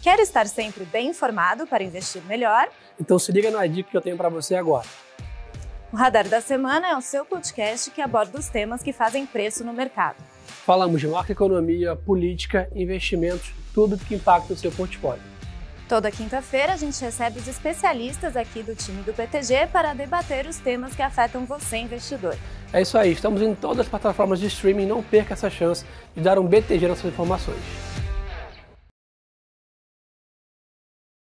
Quer estar sempre bem informado para investir melhor? Então se liga na dica que eu tenho para você agora. O Radar da Semana é o seu podcast que aborda os temas que fazem preço no mercado. Falamos de macroeconomia, política, investimentos, tudo que impacta o seu portfólio. Toda quinta-feira a gente recebe os especialistas aqui do time do BTG para debater os temas que afetam você, investidor. É isso aí, estamos em todas as plataformas de streaming, não perca essa chance de dar um BTG nas suas informações.